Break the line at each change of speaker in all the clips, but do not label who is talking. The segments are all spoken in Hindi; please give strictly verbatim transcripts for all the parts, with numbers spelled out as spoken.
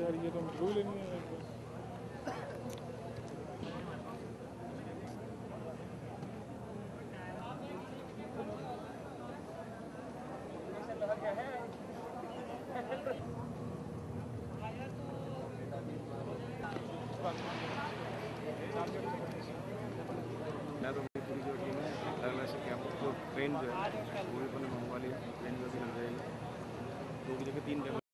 यार ये तो रूल ही नहीं है।
मैं तो पूरी जो टीम है अगला से क्या आपको ट्रेन जो है वो भी अपने मंगवा लिया, ट्रेन जो भी लग जाएगी दो की जगह तीन जगह।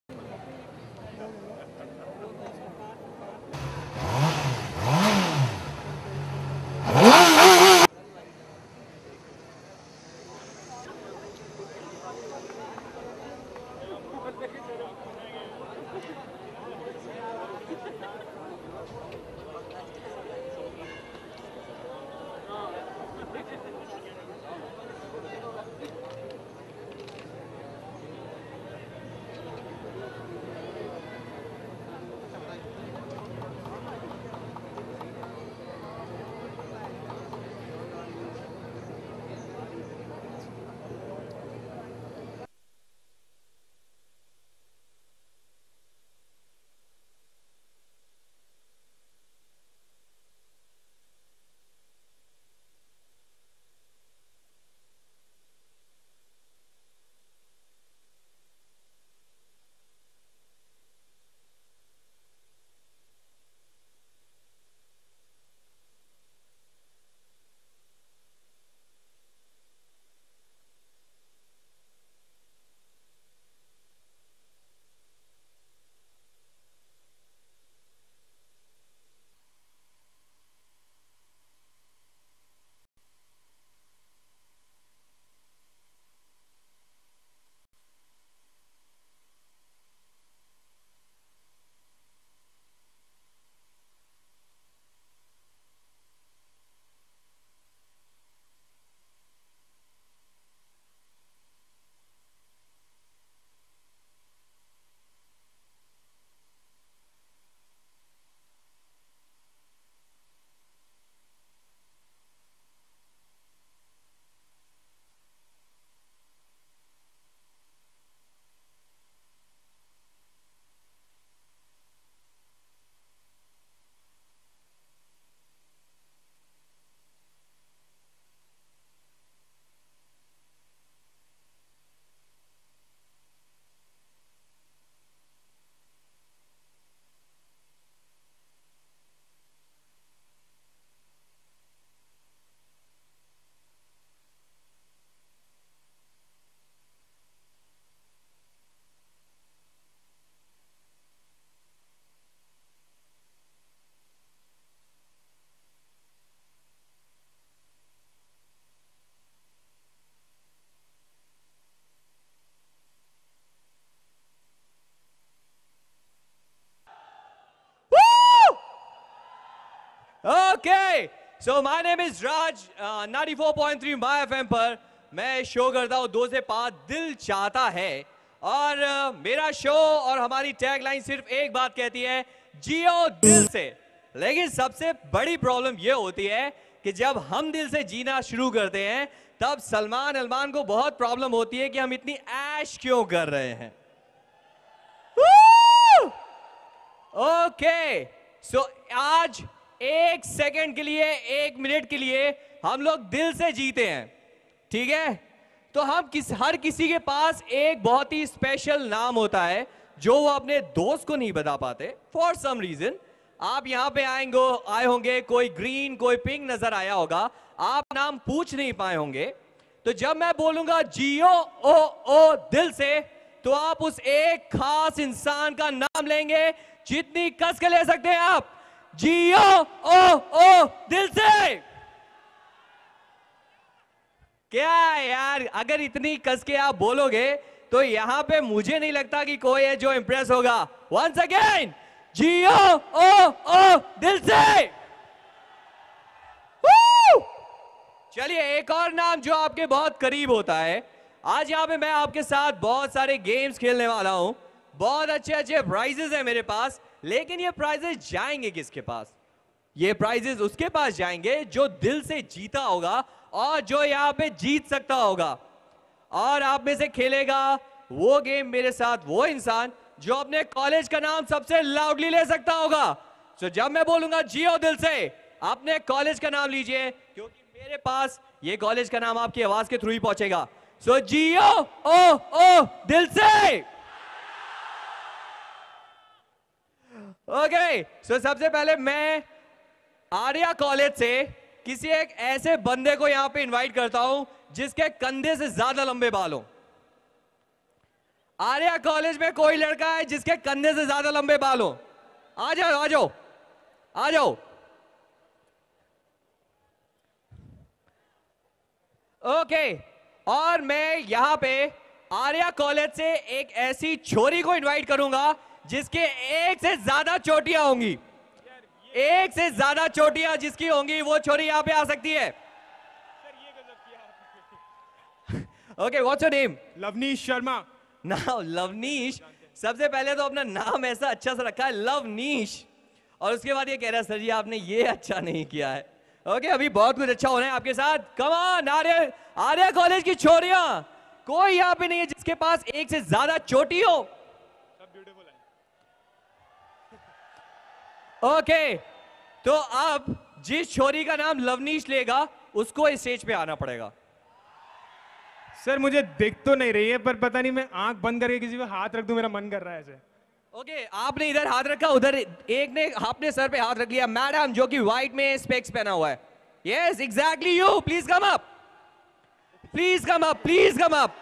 Okay, so my name is Raj, uh, ninety-four point three My F M पर मैं शो करता हूँ दो से पाँच दिल चाहता है और uh, मेरा शो और हमारी टैग लाइन सिर्फ एक बात कहती है, जियो दिल से। लेकिन सबसे बड़ी प्रॉब्लम ये होती है कि जब हम दिल से जीना शुरू करते हैं तब सलमान अलमान को बहुत प्रॉब्लम होती है कि हम इतनी ऐश क्यों कर रहे हैं। ओके, सो आज एक सेकंड के लिए, एक मिनट के लिए हम लोग दिल से जीते हैं, ठीक है? तो हम किस हर किसी के पास एक बहुत ही स्पेशल नाम होता है जो वो अपने दोस्त को नहीं बता पाते फॉर सम रीजन। आप यहां पे आएंगे आए होंगे, कोई ग्रीन कोई पिंक नजर आया होगा, आप नाम पूछ नहीं पाए होंगे। तो जब मैं बोलूंगा जियो ओ ओ दिल से, तो आप उस एक खास इंसान का नाम लेंगे, जितनी कस के ले सकते हैं आप। जियो ओ ओ दिल से। क्या यार, अगर इतनी कस के आप बोलोगे तो यहां पे मुझे नहीं लगता कि कोई है जो इंप्रेस होगा। वंस अगेन, जियो ओ ओ दिल से। चलिए एक और नाम जो आपके बहुत करीब होता है। आज यहाँ पे मैं आपके साथ बहुत सारे गेम्स खेलने वाला हूं, बहुत अच्छे अच्छे प्राइजेस हैं मेरे पास। लेकिन ये प्राइजेस जाएंगे किसके पास? ये प्राइजेस उसके पास जाएंगे जो दिल से जीता होगा और जो यहाँ पे जीत सकता होगा। और आप में से खेलेगा वो गेम मेरे साथ वो इंसान जो अपने कॉलेज का नाम सबसे लाउडली ले सकता होगा? सो so, जब मैं बोलूंगा जियो दिल से, अपने कॉलेज का नाम लीजिए, क्योंकि मेरे पास ये कॉलेज का नाम आपकी आवाज के थ्रू ही पहुंचेगा। सो so, जियो ओ ओ दिल से। ओके okay, सो so सबसे पहले मैं आर्या कॉलेज से किसी एक ऐसे बंदे को यहां पे इनवाइट करता हूं जिसके कंधे से ज्यादा लंबे बाल हो। आर्या कॉलेज में कोई लड़का है जिसके कंधे से ज्यादा लंबे बाल हो? आ जाओ आ जाओ आ जाओ। ओके, और मैं यहां पे आर्या कॉलेज से एक ऐसी छोरी को इनवाइट करूंगा जिसके एक से ज्यादा चोटियां होंगी। एक से ज्यादा चोटियां जिसकी होंगी वो छोरी यहां पे आ सकती है। Okay, what's your name?
Lavneesh Sharma.
Now Lavneesh, सबसे पहले तो अपना नाम ऐसा अच्छा सा रखा है लवनीश, और उसके बाद ये कह रहा है सर जी आपने ये अच्छा नहीं किया है। ओके okay, अभी बहुत कुछ अच्छा होना है आपके साथ। Come on Arya, Arya college की छोरियां, कोई यहां पे नहीं है जिसके पास एक से ज्यादा चोटी हो।
सब ब्यूटीफुल है।
ओके okay, तो अब जिस छोरी का नाम लवनीश लेगा उसको इस स्टेज पे आना पड़ेगा।
सर मुझे दिख तो नहीं रही है, पर पता नहीं मैं आंख बंद करके किसी पे हाथ रख दूं, मेरा मन कर रहा है ऐसे।
ओके okay, आपने इधर हाथ रखा, उधर एक ने आपने सर पे हाथ रख लिया। मैडम जो कि व्हाइट में स्पेक्स पहना हुआ है, yes exactly you, please come up, please come up, please come up.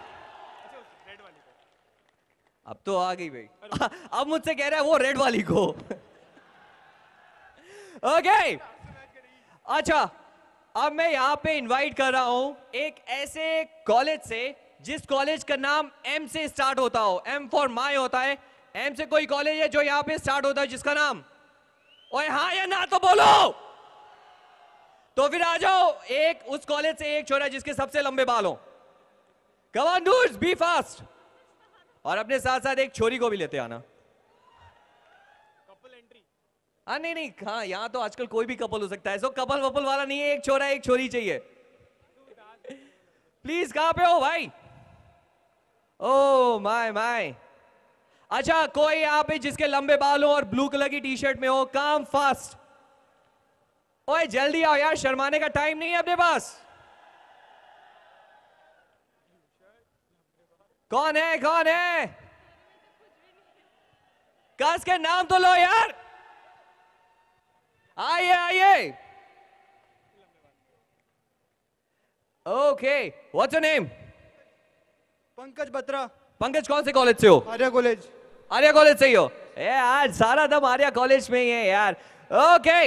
अब तो आ गई भाई। अब मुझसे कह रहा है वो रेड वाली को। Okay okay. अच्छा, अब मैं यहां पे इनवाइट कर रहा हूं एक ऐसे कॉलेज से जिस कॉलेज का नाम एम से स्टार्ट होता हो। एम फॉर माई होता है। एम से कोई कॉलेज है जो यहां पे स्टार्ट होता है जिसका नाम, ओए हाँ या ना तो बोलो। तो फिर आ जाओ, एक उस कॉलेज से एक छोरा जिसके सबसे लंबे बाल हो। Come on dudes, be fast. और अपने साथ साथ एक छोरी को भी लेते आना। हाँ नहीं नहीं, हाँ यहाँ तो आजकल कोई भी कपल हो सकता है, सो कपल वपल वाला नहीं है, एक छोरा एक छोरी चाहिए। प्लीज, कहां पे हो भाई? Oh my my. अच्छा, कोई यहाँ पे जिसके लंबे बाल हो और ब्लू कलर की टी शर्ट में हो, काम फास्ट। ओए जल्दी आओ यार, शर्माने का टाइम नहीं है अपने पास। कौन है कौन है? कस के नाम तो लो यार। आइए आइए। Okay, what's your name?
Pankaj Batra.
Pankaj कौन से कॉलेज से हो?
आर्या कॉलेज।
आर्या कॉलेज से ही हो? ए यार सारा दम आर्या कॉलेज में ही है यार। Okay,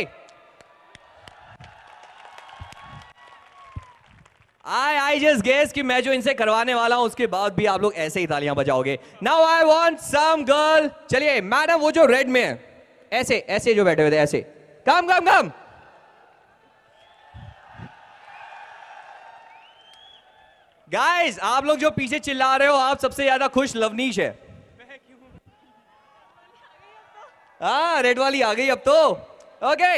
I I just guess कि मैं जो इनसे करवाने वाला हूं उसके बाद भी आप लोग ऐसे ही तालियां बजाओगे। Now I want some girl. चलिए मैडम, वो जो रेड में है, ऐसे ऐसे जो बैठे हुए थे, ऐसे कम कम कम। गाइस, आप लोग जो पीछे चिल्ला रहे हो, आप सबसे ज्यादा खुश लवनीश है। हाँ, रेड वाली आ गई अब तो। ओके,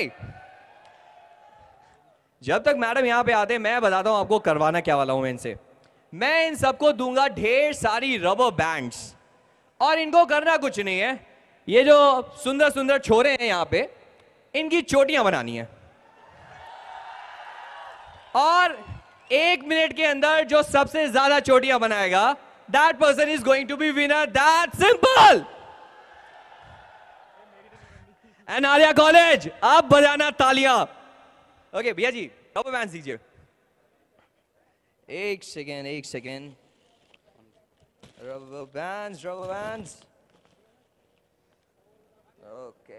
जब तक मैडम यहां पे आते, मैं बताता हूं आपको करवाना क्या वाला हूं मैं इनसे। मैं इन सबको दूंगा ढेर सारी रबर बैंड्स, और इनको करना कुछ नहीं है। ये जो सुंदर सुंदर छोरे हैं यहां पे, इनकी चोटियां बनानी है, और एक मिनट के अंदर जो सबसे ज्यादा चोटियां बनाएगा, that person is going to be winner. That simple. And Arya college, अब बजाना तालियां। ओके भैया जी, रबर बैंड्स दीजिए। एक सेकेंड एक second. Rubber bands rubber bands. Okay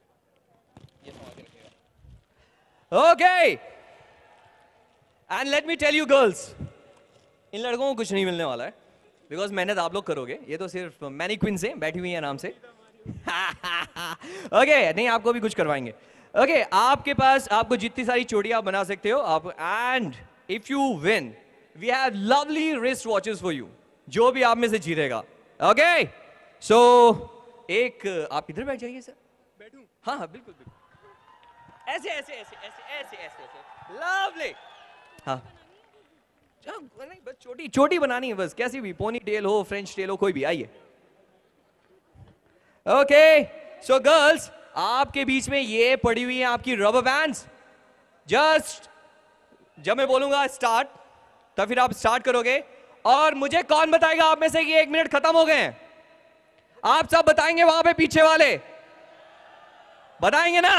okay, and let me tell you girls, इन लड़कों को कुछ नहीं मिलने वाला है, बिकॉज मेहनत आप लोग करोगे। ये तो सिर्फ मैनीक्विन से बैठी हुई है आराम से। ओके okay, नहीं, आपको भी कुछ करवाएंगे। ओके okay, आपके पास, आपको जितनी सारी चोटियां बना सकते हो आप, and if you win we have lovely wrist watches for you, जो भी आप में से जीतेगा। ओके सो एक आप इधर बैठ जाइए सर।
बैठूं?
हाँ हाँ बिल्कुल बिल्कुल, ऐसे ऐसे ऐसे ऐसे ऐसे ऐसे ऐसे, लवली। हाँ नहीं, बस छोटी छोटी बनानी है बस, कैसी भी, पोनी टेल हो, फ्रेंच टेल हो, कोई भी। आइए ओके सो गर्ल्स, आपके बीच में ये पड़ी हुई है आपकी रबर बैंड्स. जस्ट जब मैं बोलूंगा स्टार्ट, तब फिर आप स्टार्ट करोगे. और मुझे कौन बताएगा आप में से कि एक मिनट खत्म हो गए हैं? आप सब बताएंगे, वहां पे पीछे वाले बताएंगे ना?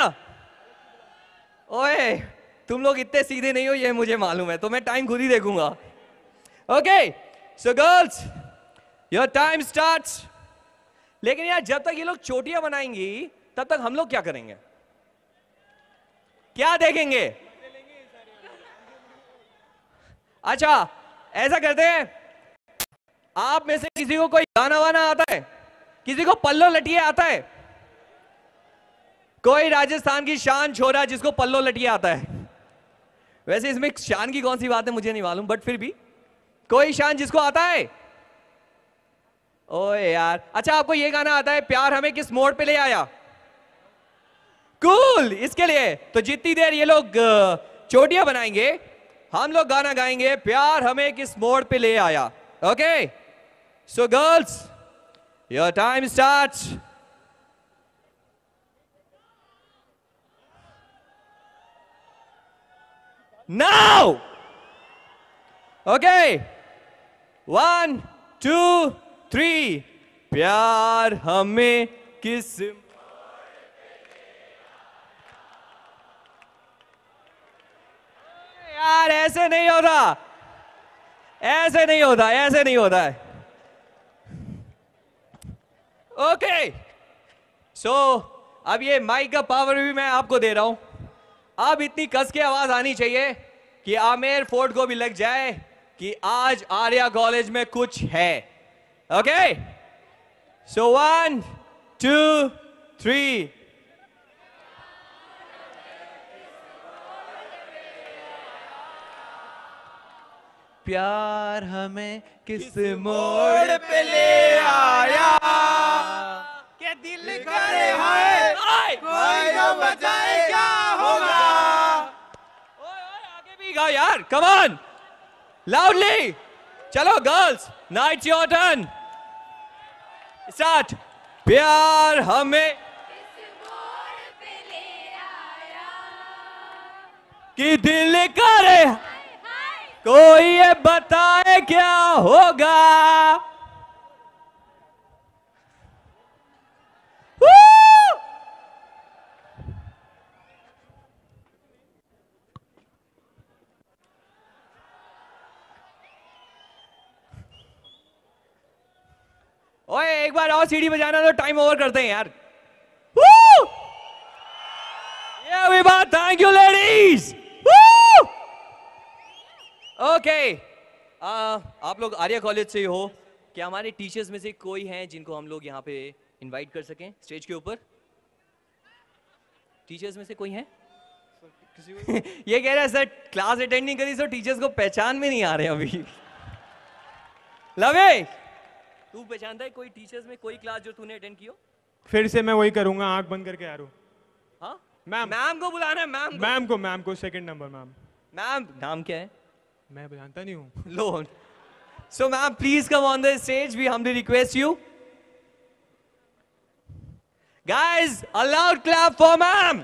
ओए, तुम लोग इतने सीधे नहीं हो, ये मुझे मालूम है, तो मैं टाइम खुद ही देखूंगा. Okay so girls, your time starts. लेकिन यार, जब तक ये लोग चोटियां बनाएंगी तब तक हम लोग क्या करेंगे? क्या देखेंगे? अच्छा, ऐसा करते हैं, आप में से किसी को कोई गाना वाना आता है? किसी को पल्लो लटिया आता है? कोई राजस्थान की शान छोरा जिसको पल्लो लटिया आता है? वैसे इसमें शान की कौन सी बात है मुझे नहीं मालूम, बट फिर भी कोई शान जिसको आता है? ओए यार, अच्छा आपको ये गाना आता है, प्यार हमें किस मोड़ पे ले आया? कूल cool, इसके लिए तो जितनी देर ये लोग चोटियां बनाएंगे, हम लोग गाना गाएंगे, प्यार हमें किस मोड़ पे ले आया. Okay so girls, your time starts. Now. Okay, one two three. प्यार हमें किस, यार ऐसे नहीं होता, ऐसे नहीं होता, ऐसे नहीं होता है. ओके सो अब ये माइक का पावर भी मैं आपको दे रहा हूं. अब इतनी कस की आवाज आनी चाहिए कि आमेर फोर्ट को भी लग जाए कि आज आर्या कॉलेज में कुछ है. Okay so one two three.
प्यार हमें किस मोड़ पे ले आया,
क्या दिल
करे हाय कोई न बचाए क्या होगा.
ओए ओए, आगे भी गा यार, कम ऑन लाउडली. चलो girls, nights your turn. Start. प्यार हमें कि दिल करे कोई ये बताए क्या होगा. Woo! ओए, एक बार और सीढ़ी बजाना तो टाइम ओवर करते हैं यार. Woo! Yeah, we बात. Thank you, ladies. Woo! Okay okay. uh, आप लोग आर्या कॉलेज से हो, क्या हमारे टीचर्स में से कोई हैं जिनको हम लोग यहाँ पे इनवाइट कर सकें स्टेज के ऊपर? टीचर्स में से कोई हैं? ये कह रहा है सर क्लास अटेंड नहीं करी, सर टीचर्स को पहचान में नहीं आ रहे अभी. लवे, तू पहचानता है कोई टीचर्स में कोई क्लास जो तूने अटेंड की हो?
फिर से मैं वही करूंगा, आंख बंद करके आ रहा हूँ.
हाँ
मैम,
मैम को बुलाना है. मैम को,
मैम को, मैम को सेकंड नंबर. मैम,
मैम नाम क्या है?
मैं जानता नहीं हूँ.
लो. So ma'am, please come on the stage. We humbly request you. Guys, a loud clap for ma'am.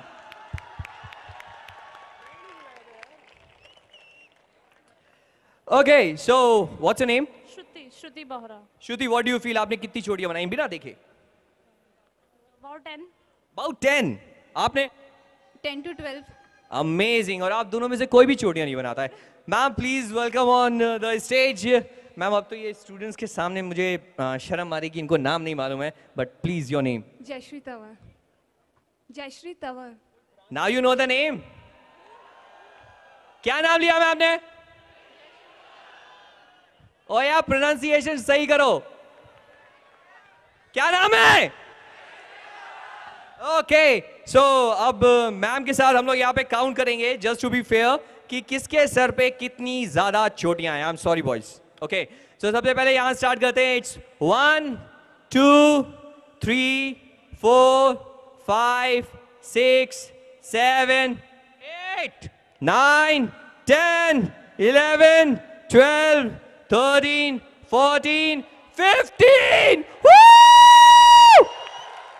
Okay, so what's your name?
Shruti, Shruti Bohra.
Shruti, what do you feel? आपने कितनी चोटियां बनाई बिना देखे?
About ten.
About ten. आपने?
Ten to twelve.
Amazing. और आप दोनों में से कोई भी चोटियां नहीं बनाता है. Ma'am please welcome on the stage. Ma'am अब तो ये स्टूडेंट्स के सामने मुझे uh, शर्म आ रही कि इनको नाम नहीं मालूम है, but please your name.
Jayashree Tanwar. Jayashree Tanwar.
Now you know the name. क्या नाम लिया मैम ने? ओ यार प्रोनाउंसिएशन सही करो. क्या नाम है? ओके सो अब मैम के साथ हम लोग यहाँ पे काउंट करेंगे जस्ट टू बी फेयर कि किसके सर पे कितनी ज्यादा चोटियां हैं. I am sorry boys. Okay so सबसे पहले यहां स्टार्ट करते हैं. It's one two three four five six seven eight nine ten eleven twelve thirteen fourteen fifteen.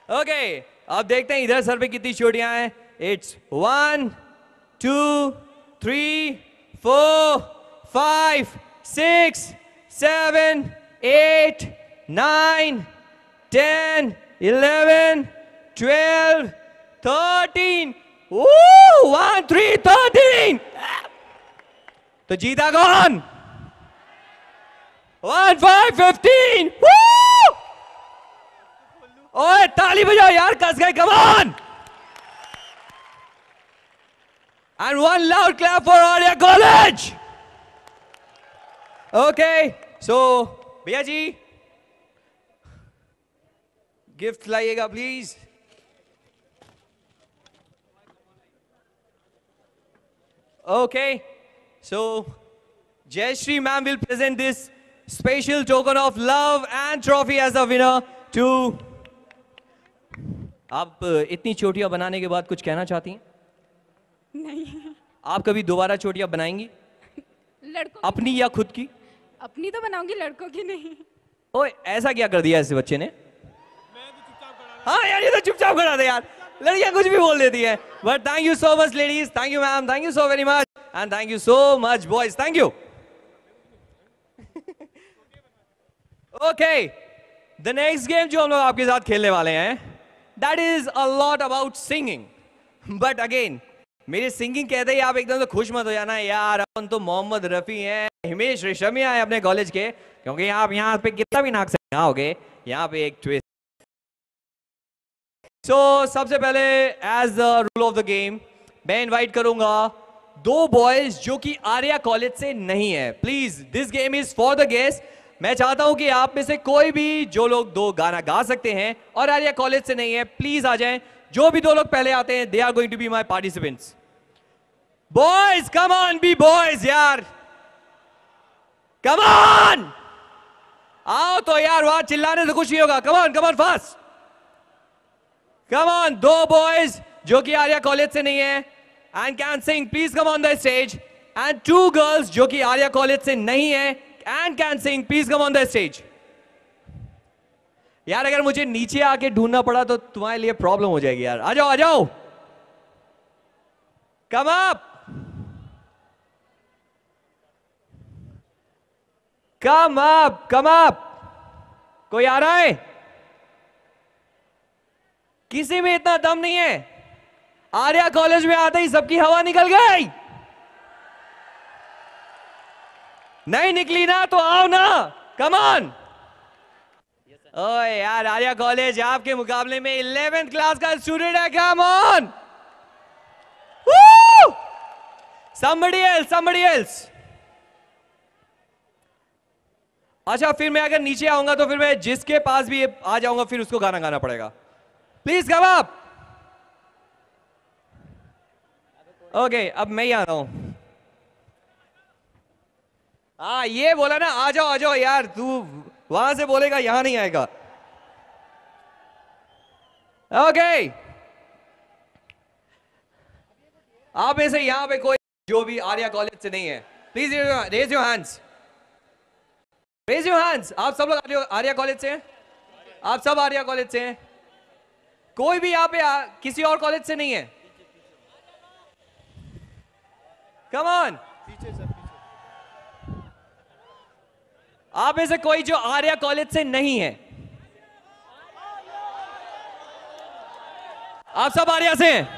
Okay, अब देखते हैं इधर सर पे कितनी चोटियां हैं. It's one, two, three, four, five, six, seven, eight, nine, ten, eleven, twelve, thirteen. One, three, thirteen. तो जीता कौन? One, five, fifteen. ओए ताली बजाओ यार, कस गए. Come on. And one loud clap for Arya College. Okay, so भैया जी गिफ्ट लाइएगा please. Okay, so Jayashree ma'am will present this special token of love and trophy as a winner to. आप इतनी चोटियां बनाने के बाद कुछ कहना चाहती हैं?
नहीं.
आप कभी दोबारा चोटियां बनाएंगी?
लड़कों
अपनी या खुद की?
अपनी तो बनाऊंगी, लड़कों की नहीं.
ओए ऐसा क्या कर दिया इस बच्चे ने? हाँ यार, ये तो चुपचाप खड़ा था यार. लड़कियां कुछ भी बोल देती है. But thank you so much ladies. Thank you ma'am. Thank you so very much. And thank you so much boys. Thank you. Okay, the next game जो हम लोग आपके साथ खेलने वाले हैं, that is a lot about singing. But again, मेरे सिंगिंग कहते ही आप एकदम से खुश मत हो जाना यार. अपन तो मोहम्मद रफी हैं, हिमेश रेशमिया है अपने कॉलेज के, क्योंकि आप यहाँ पे कितना भी नाक से गाओगे, यहाँ पे एक ट्विस्ट. सो so, सबसे पहले as the rule of the game मैं इनवाइट करूंगा दो बॉयज जो कि आर्या कॉलेज से नहीं है. Please, this game is for the guest. मैं चाहता हूं कि आप में से कोई भी जो लोग दो गाना गा सकते हैं और आर्या कॉलेज से नहीं है, प्लीज आ जाएं. जो भी दो लोग पहले आते हैं, they are going to be my participants. Boys come on, be boys यार. कम ऑन, आओ तो यार, वहां चिल्लाने से कुछ नहीं होगा. Come on, come on fast. Come on, दो बॉयज जो कि आर्या कॉलेज से नहीं है and can sing, please come on the stage. And two girls जो कि आर्या कॉलेज से नहीं है and can sing, please come on the stage. यार अगर मुझे नीचे आके ढूंढना पड़ा तो तुम्हारे लिए प्रॉब्लम हो जाएगी यार. आ जाओ, आ जाओ. Come up, come up, come up. कोई आ रहा है? किसी में इतना दम नहीं है. आर्या कॉलेज में आते ही सबकी हवा निकल गई. नहीं निकली ना तो आओ ना. Come on. ओए यार, आर्या कॉलेज आपके मुकाबले में इलेवेंथ क्लास का स्टूडेंट है. Come on. somebody else, somebody else. अच्छा, फिर मैं अगर नीचे आऊंगा तो फिर मैं जिसके पास भी आ जाऊंगा फिर उसको गाना गाना पड़ेगा. Please come up. ओके, अब मैं ही आ रहा हूं. हाँ, ये बोला ना, आ जाओ आ जाओ यार. तू वहां से बोलेगा, यहां नहीं आएगा. ओके, आप में से यहां पे कोई जो भी आर्या कॉलेज से नहीं है, please raise your hands. Raise your hands. आप सब लोग आर्या कॉलेज से हैं? आप सब आर्या कॉलेज से हैं? कोई भी यहाँ पे आ, किसी और कॉलेज से नहीं है? Come on. आप में से कोई जो आर्या कॉलेज से नहीं है? आप सब आर्या से हैं?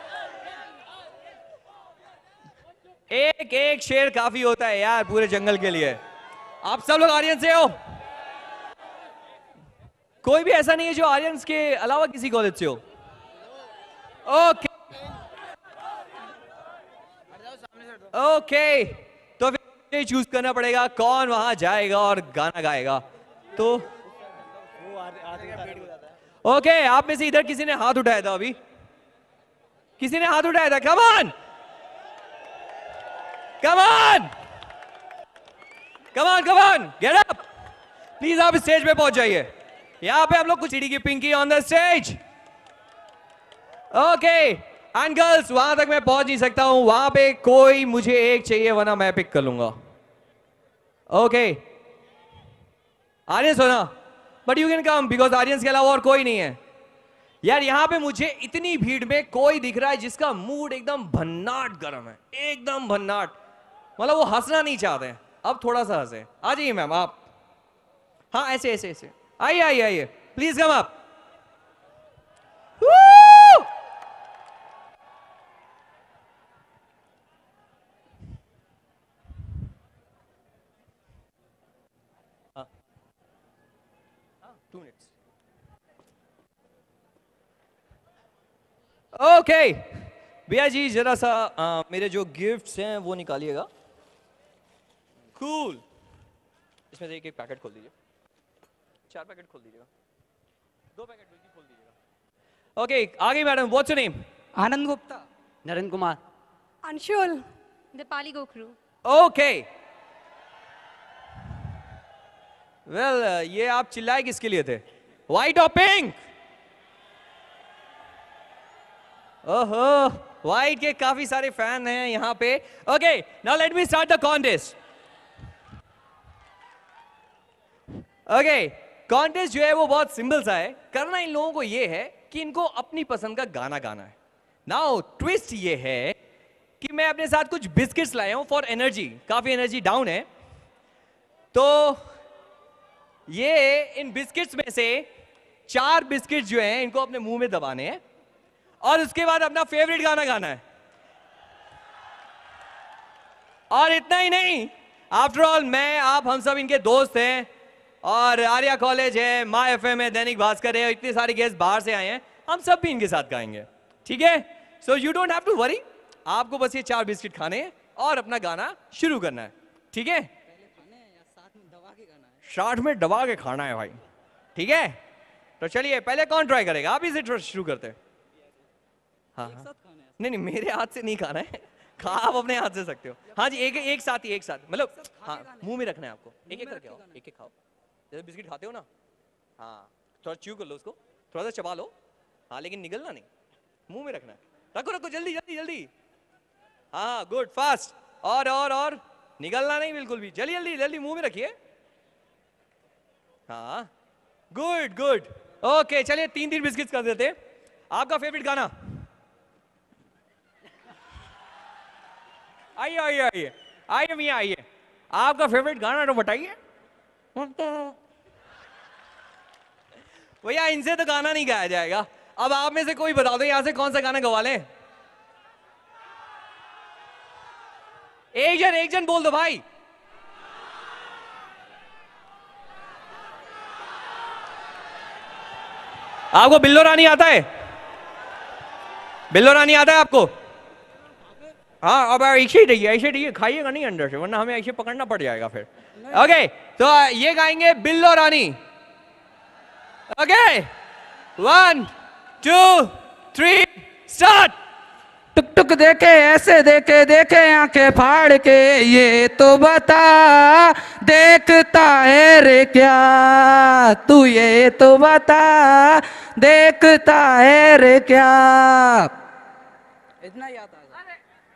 एक एक शेर काफी होता है यार पूरे जंगल के लिए. आप सब लोग आर्यन से हो? कोई भी ऐसा नहीं है जो आर्यंस के अलावा किसी कॉलेज से हो? ओके ओके, तो फिर चूज करना पड़ेगा कौन वहां जाएगा और गाना गाएगा. तो ओके, आप में से इधर किसी ने हाथ उठाया था अभी? किसी ने हाथ उठाया था? Come on, come on, come on, come on, get up. Please आप स्टेज पे पहुंच जाइए. यहां पे हम लोग कुछ सीढ़ी की Pinky on the stage. Okay, and girls, वहां तक मैं पहुंच नहीं सकता हूं. वहां पे कोई मुझे एक चाहिए, वरना मैं पिक कर लूंगा. ओके, आर्यन सुना, but you can come because Aryans के अलावा और कोई नहीं है. यार यहाँ पे मुझे इतनी भीड़ में कोई दिख रहा है जिसका मूड एकदम भन्नाट गर्म है, एकदम भन्नाट, मतलब वो हंसना नहीं चाहते हैं। अब थोड़ा सा हंसे। आ जाइए मैम आप। हाँ ऐसे ऐसे ऐसे आइए आइए आइए प्लीज कम आप। Two minutes. ओके भैया जी जरा सा आ, मेरे जो गिफ्ट्स हैं वो निकालिएगा। Cool cool. इसमें से एक एक पैकेट खोल दीजिए, चार पैकेट खोल दीजिएगा, दो पैकेट बिल्कुल खोल दीजिएगा। ओके आगे madam, what's your name?
Anand Gupta.
Narendra Kumar.
Anshul. Deepali Gokhru.
Okay well ये आप चिल्लाए किसके लिए थे? व्हाइट और पिंक? ओहो व्हाइट के काफी सारे फैन हैं यहाँ पे। Okay now let me start the contest. Okay contest जो है वो बहुत सिंपल सा है। करना इन लोगों को ये है कि इनको अपनी पसंद का गाना गाना है। नाउ ट्विस्ट ये है कि मैं अपने साथ कुछ बिस्किट्स लाया हूं फॉर एनर्जी, काफी एनर्जी डाउन है, तो ये इन बिस्किट्स में से चार बिस्किट जो हैं इनको अपने मुंह में दबाने हैं और उसके बाद अपना फेवरेट गाना गाना है। और इतना ही नहीं, आफ्टर ऑल मैं आप हम सब इनके दोस्त हैं और आर्या कॉलेज है, माँ एफएम है, दैनिक भास्कर है, इतने सारे गेस्ट बाहर से आए हैं, हम सब भी इनके साथ गाएंगे। ठीक है, so you don't have to worry, आपको बस ये चार बिस्किट खाने हैं और अपना गाना शुरू करना है। ठीक है, साथ में दबा के खाना है भाई। ठीक है, तो चलिए पहले कौन ट्राई करेगा? आप ही से शुरू करते हैं। हाँ हाँ नहीं नहीं मेरे हाथ से नहीं खाना है, खा आप अपने हाथ से सकते हो। हाँ जी एक एक साथ ही, एक साथ मतलब हाँ मुंह में रखना है आपको, एक एक करके आओ, एक एक खाओ। जैसे बिस्किट खाते हो ना, हाँ थोड़ा च्यू कर लो उसको, थोड़ा सा चबा लो, हाँ लेकिन निगलना नहीं, मुंह में रखना है। रखो रखो जल्दी जल्दी जल्दी, हाँ गुड फास्ट, और और और निगलना नहीं बिल्कुल भी, जल्दी जल्दी जल्दी मुंह में रखिए। हाँ गुड गुड ओके चलिए तीन तीन बिस्किट कर देते हैं। आपका फेवरेट गाना? आइए आइए आइए आइए मियाँ आइए, आपका फेवरेट गाना तो बताइए। भैया इनसे तो गाना नहीं गाया जाएगा, अब आप में से कोई बता दो यहां से कौन सा गाना गवा लें। एक जन एक जन बोल दो भाई। आपको बिल्लो रानी आता है? बिल्लो रानी आता है आपको? हाँ अब ऐसे ही रहिए, ऐसे रहिए, खाइएगा नहीं अंदर से वरना हमें ऐसे पकड़ना पड़ जाएगा फिर। ओके तो ये गाएंगे Billo Rani. Okay one two three start.
टुक टुक देखे ऐसे देखे देखे आंखें फाड़ के, ये तो बता देखता है रे क्या तू, ये तो बता देखता है रे क्या। इतना याद आ गया।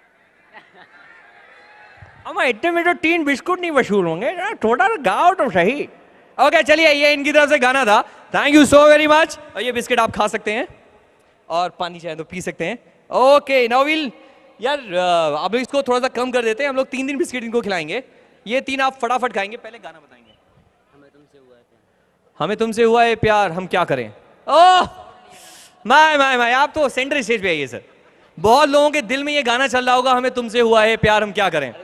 अम्मा इतने में तो तीन बिस्कुट नहीं मशहूर होंगे, थोड़ा सा गाओ तो सही। ओके चलिए ये इनकी तरफ से गाना था, thank you so very much. और ये बिस्किट आप खा सकते हैं और पानी चाहे तो पी सकते हैं। ओके नाउ विल यार आप लोग इसको थोड़ा सा कम कर देते हैं, हम लोग तीन दिन बिस्किट इनको खिलाएंगे, ये तीन आप फटाफट खाएंगे। पहले गाना बताएंगे। हमें तुमसे हुआ है प्यार, हमें तुमसे हुआ है प्यार, हम क्या करें। ओह माय माय माय, आप तो सेंटर स्टेज पे आइए सर, बहुत लोगों के दिल में ये गाना चल रहा होगा, हमें तुमसे हुआ है प्यार हम क्या करें।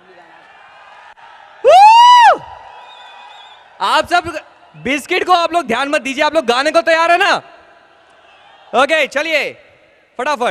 आप सब बिस्किट को आप लोग ध्यान मत दीजिए, आप लोग गाने को तैयार है ना? ओके चलिए फटाफट,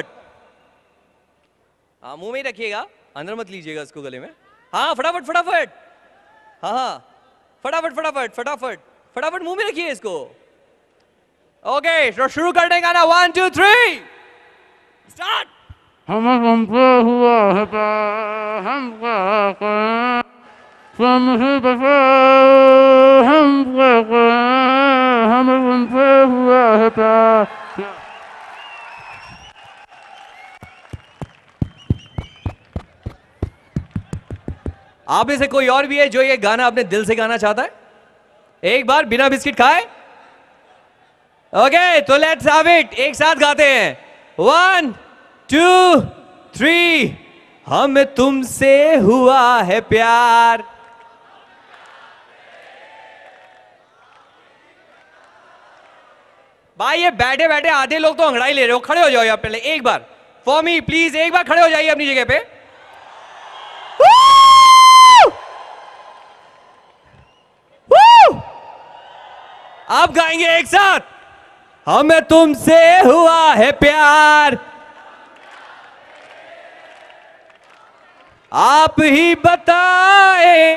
हाँ मुंह में ही रखिएगा, अंदर मत लीजिएगा इसको गले में। हाँ फटाफट फटाफट, हाँ हाँ फटाफट फटाफट फटाफट फटाफट मुंह में रखिए इसको। ओके तो शुरू करते हैं गाना, वन टू थ्री स्टार्ट।
हम हमसे हुआ है प्यार, हम क्या करें, हमसे बसा हम क्या करें, हम हमसे हुआ है प्यार।
आप में से कोई और भी है जो ये गाना अपने दिल से गाना चाहता है? एक बार बिना बिस्किट खाए। ओके तो लेट्स हैव इट, एक साथ गाते हैं। One two three. हमें तुमसे हुआ है प्यार। भाई ये बैठे बैठे आधे लोग तो अंगड़ाई ले रहे हो, खड़े हो जाओ यार पहले एक बार, फॉर मी प्लीज, एक बार खड़े हो जाइए अपनी जगह पे। आप गाएंगे एक साथ, हमें तुमसे हुआ है प्यार, आप ही बताए।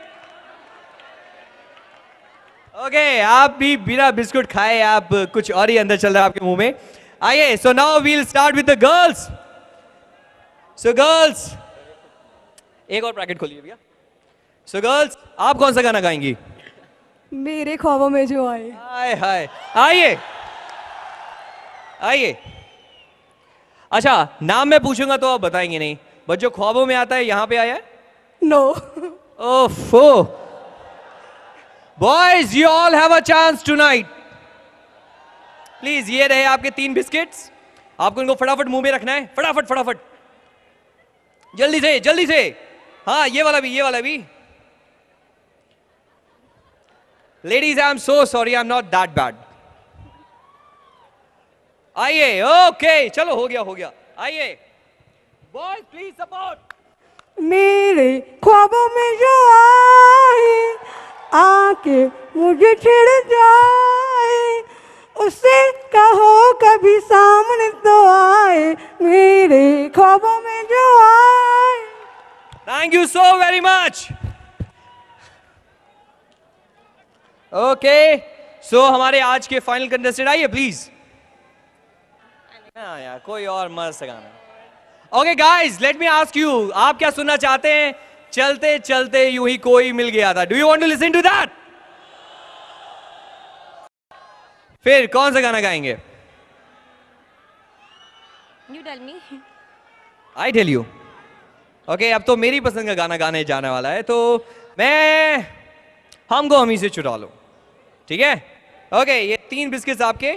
ओके आप भी बिना बिस्कुट खाए आप कुछ और ही अंदर चल रहा है आपके मुंह में। आइए, so now we'll start with the girls. So girls, एक और ब्रैकेट खोलिए भैया। सो गर्ल्स, आप कौन सा गाना गाएंगी?
मेरे ख्वाबों में जो आए।
हाय हाय, आइए आइए। अच्छा, नाम मैं पूछूंगा तो आप बताएंगे नहीं, बट जो ख्वाबों में आता है यहां पे आया है?
नो।
ओफो। Boys, you all have a chance tonight. Please, ये रहे आपके तीन बिस्किट्स, आपको इनको फटाफट मुंह में रखना है, फटाफट फटाफट, जल्दी से जल्दी से। हाँ, ये वाला भी, ये वाला भी। Ladies, I am so sorry, I am not that bad. आइए, ओके चलो, हो गया हो गया। आइए बॉयज, प्लीज सपोर्ट।
मेरे ख्वाबों में जो आए, आके मुझे छिड़ जाए, उसे कहो कभी सामने तो आए, मेरे ख्वाबों में जो आए।
Thank you so very much. Okay, so हमारे आज के फाइनल कंटेस्टेंट आइए प्लीज। हाँ यार, कोई और मस्त गाना। Okay guys, let me ask you, आप क्या सुनना चाहते हैं? चलते चलते यूं ही कोई मिल गया था। Do you want to listen to that? फिर कौन सा गाना गाएंगे?
You tell me.
I tell you. Okay, अब तो मेरी पसंद का गाना गाने जाने वाला है, तो मैं हमको हमी से चुरा लो, ठीक है? ओके, ये तीन बिस्किट्स आपके।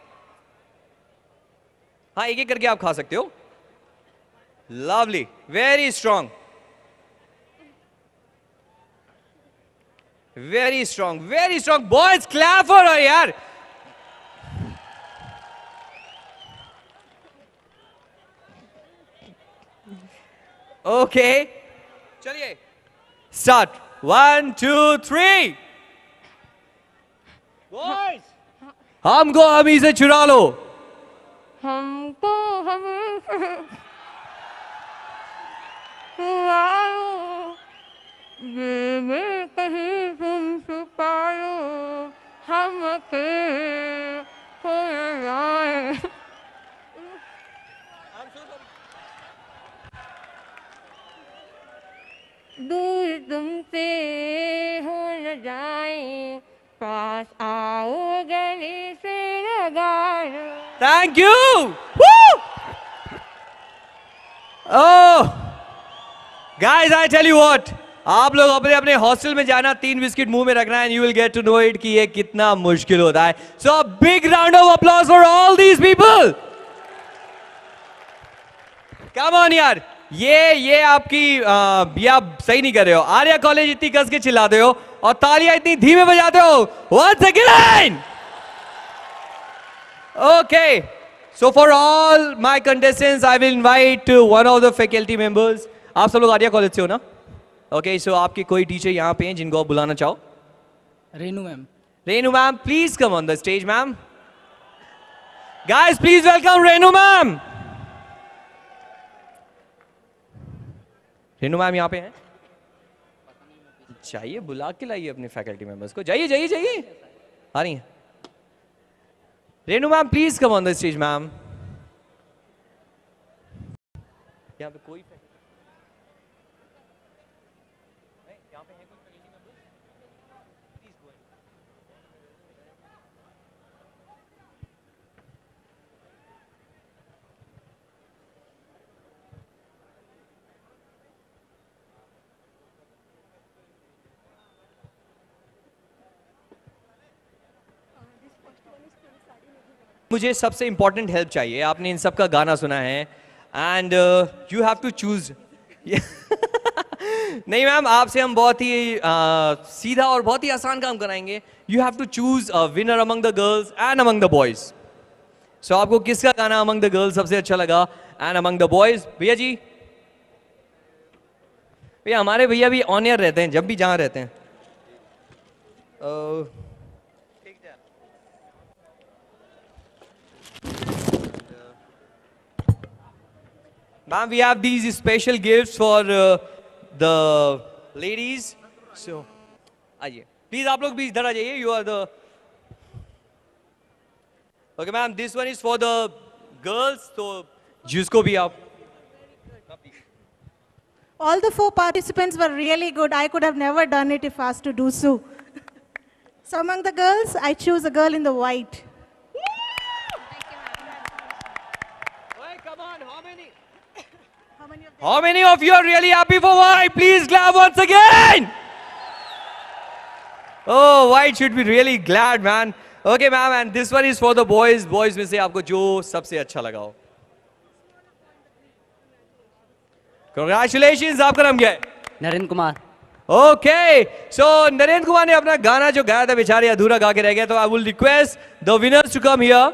हाँ, एक एक करके आप खा सकते हो। Lovely, very strong, very strong, very strong. Boys, clap for her यार। ओके, चलिए start. One two three. Boys, हमको हमी से चुरा लो।
हमको हम ये कहीं तुम छुपायो, हम दूर तुमसे हो न जाए, पास आओ गले से लगाओ।
Thank you. Oh guys, I tell you what, आप लोग अपने अपने हॉस्टल में जाना, तीन बिस्किट मुंह में रखना, and you will get to know it कि ये कितना मुश्किल होता है। So big round of applause for all these people. Come on यार, ये ये आपकी आ, ये आप सही नहीं कर रहे हो। आर्या कॉलेज इतनी कस के चिल्लाते हो और तालियां इतनी धीमे बजाते हो। Once again. Okay, so for all my contestants, I will invite one of the faculty members. आप सब लोग आर्या कॉलेज से हो ना? ओके, सो आपके कोई टीचर यहाँ पे हैं जिनको आप बुलाना चाहो?
Renu ma'am.
Renu ma'am, please come on the stage ma'am. Guys, please welcome Renu ma'am. Renu ma'am यहाँ पे हैं? चाहिए, बुला के लाइए अपने फैकल्टी मेंबर्स को। जाइए जाइए जाइए, आ रही हैं। Renu ma'am, please come on the stage ma'am. यहाँ पे कोई यहाँ पे है कोई faculty members? Please go ahead. मुझे सबसे इंपॉर्टेंट हेल्प चाहिए. आपने इन सब का गाना सुना है and you have to choose. नहीं मैम, आपसे हम बहुत ही uh, सीधा और बहुत ही आसान काम कराएंगे. You have to choose a winner among the girls and among the boys. So आपको किसका गाना अमंग द गर्ल्स सबसे अच्छा लगा एंड अमंग द बॉयज? भैया जी, भैया हमारे भैया भी ऑन एयर रहते हैं जब भी जहां रहते हैं. uh, Ma'am, we have these special gifts for uh, the ladies. So, आइए. Please आप लोग भी इधर आ जाइए. You are the. Okay, ma'am. This one is for the girls. So, जिसको भी आप.
All the four participants were really good. I could have never done it if asked to do so. So among the girls, I choose a girl in the white.
How many of you are really happy for white? Please clap once again. Oh, white should be really glad, man. Okay, ma'am, and this one is for the boys. Boys में से आपको जो सबसे अच्छा लगा हो. Congratulations, आपका नाम क्या है?
नरेंद्र कुमार.
Okay, so नरेंद्र कुमार ने अपना गाना जो गाया था बेचारे अधूरा गा के रह गया. तो I will request the winners to come here.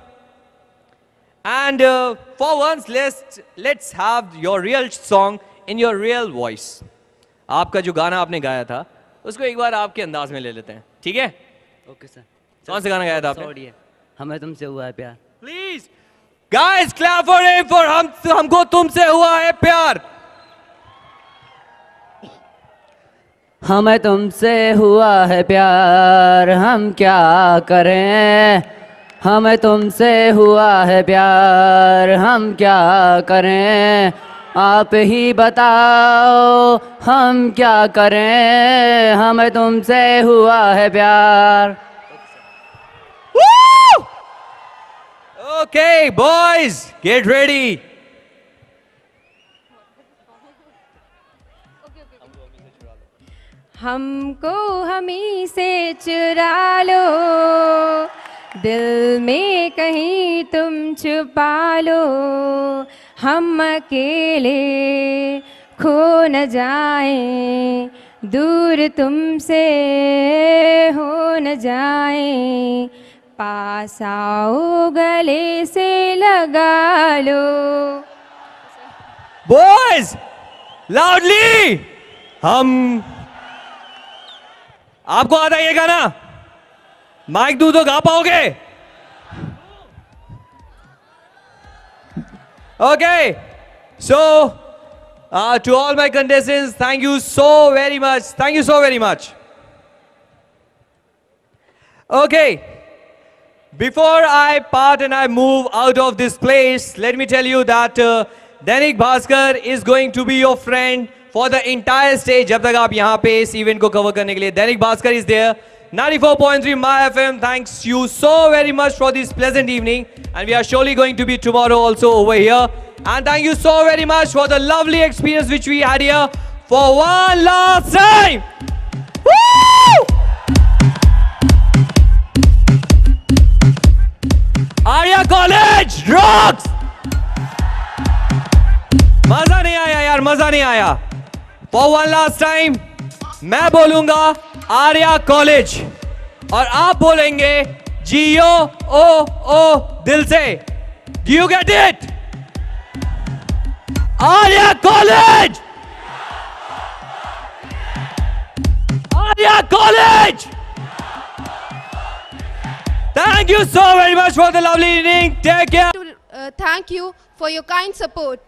And uh, for once, let's let's have your real song in your real voice. आपका जो गाना आपने गाया था उसको एक बार आपके अंदाज में ले लेते हैं, ठीक है?
Okay sir.
कौन सा गाना गाया था आपने?
सॉरी, हमें तुमसे हुआ है प्यार.
Please, guys, clap for him for हम हमको तुमसे हुआ है प्यार.
हमें तुमसे हुआ है प्यार, हम क्या करें. हमें तुमसे हुआ है प्यार, हम क्या करें. आप ही बताओ हम क्या करें. हमें तुमसे हुआ है प्यार.
Woo! Okay, boys, get ready.
हमको हमी से चुरा लो, दिल में कहीं तुम छुपा लो. हम अकेले खो न जाएं, दूर तुमसे हो न जाएं. पास आओ गले से लगा लो.
Boys, loudly. हम आपको आता है ये गाना? माइक दू तो गा पाओगे? Okay, so uh, to all my contestants, thank you so very much. Thank you so very much. Okay, before I part and I move out of this place, let me tell you that uh, Dainik Bhaskar is going to be your friend for the entire stage. जब तक आप यहाँ पे इस event को cover करने के लिए. Dainik Bhaskar is there. ninety-four point three My F M thanks you so very much for this pleasant evening, and we are surely going to be tomorrow also over here. And thank you so very much for the lovely experience which we had here for one last time. Woo! Arya College rocks. मजा नहीं आया यार, मजा नहीं आया. For one last time, मैं बोलूंगा आर्या कॉलेज और आप बोलेंगे जियो ओ ओ दिल से. Do you get it? Arya college, Arya college. Thank you so very much for the lovely evening. Take care.
To uh, thank you for your kind support.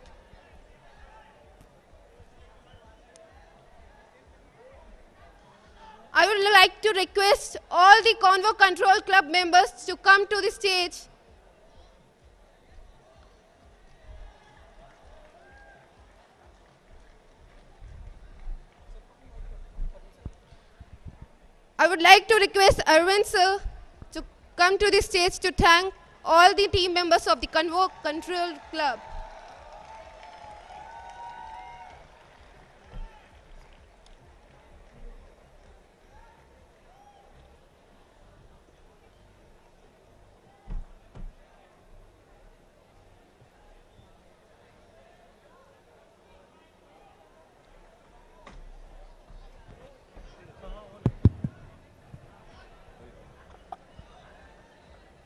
I would like to request all the Convo Control Club members to come to the stage. I would like to request Arvind sir to come to the stage to thank all the team members of the Convo Control Club.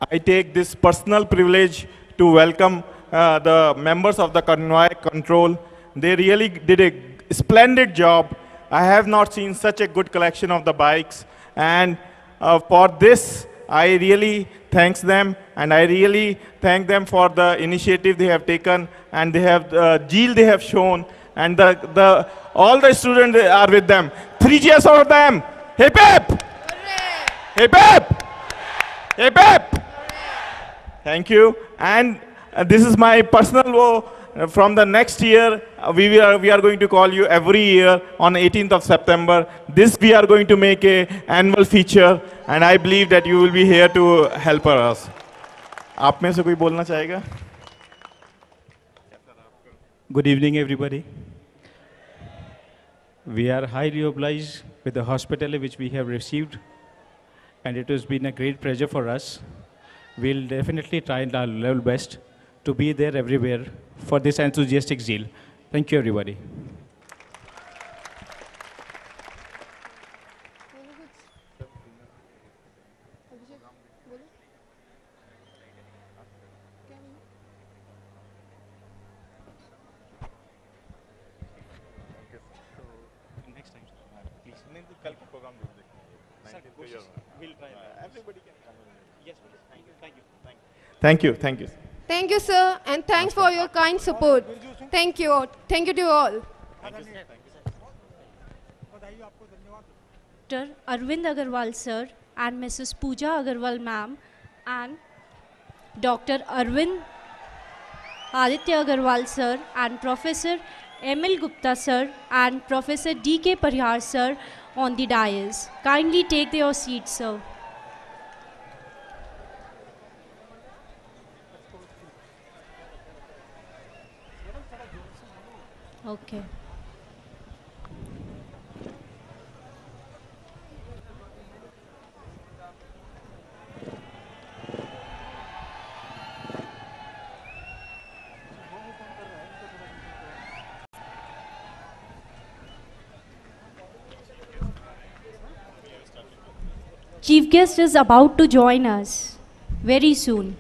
I take this personal privilege to welcome uh, the members of the convoy control. They really did a splendid job. I have not seen such a good collection of the bikes. And uh, for this, I really thank them, and I really thank them for the initiative they have taken, and they have the zeal they have shown, and the, the, all the students are with them. Three cheers for them. Hip hip! Hip hip! Hip hip! Thank you. And uh, this is my personal vow. Uh, from the next year, uh, we, are, we are going to call you every year on eighteenth of September. This we are going to make a annual feature, and I believe that you will be here to help us. आप में से कोई बोलना चाहेगा?
Good evening, everybody. We are highly obliged with the hospitality which we have received, and it has been a great pleasure for us. We'll definitely try our level best to be there everywhere for this enthusiastic zeal. Thank you, everybody.
Thank you, thank you.
Thank you, sir, and thanks for your kind support. Thank you. Thank you to all.
Doctor Arvind Agarwal sir and Missus Pooja Agarwal ma'am and Doctor Arvind Aditya Agarwal sir and Professor M L Gupta sir and Professor D K Parihar sir on the dais. Kindly take your seats, sir. Okay. Chief guest is about to join us very soon.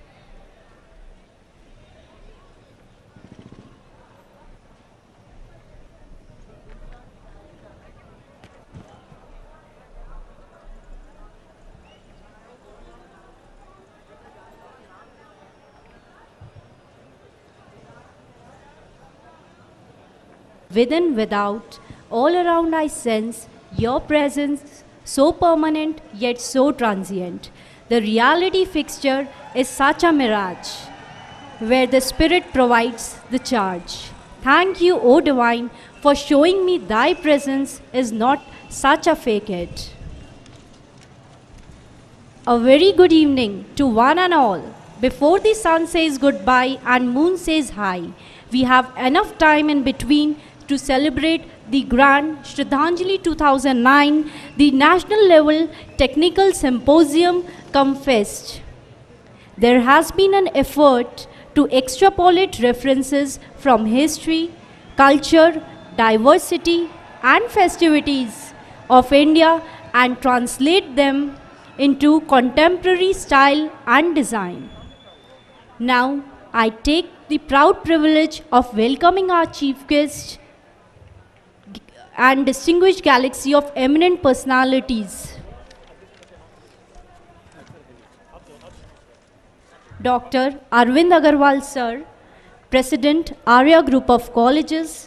Within, without, all around I sense your presence, so permanent yet so transient. The reality fixture is such a mirage, where the Spirit provides the charge. Thank you, O Divine, for showing me thy presence is not such a fake it. A very good evening to one and all. Before the sun says goodbye and moon says hi, we have enough time in between to celebrate the grand Shradhanjali two thousand nine, the national level technical symposium cum fest. There has been an effort to extrapolate references from history, culture, diversity and festivities of India and translate them into contemporary style and design. Now, I take the proud privilege of welcoming our chief guest and distinguished galaxy of eminent personalities. Doctor Arvind Agarwal sir, President, Arya Group of Colleges.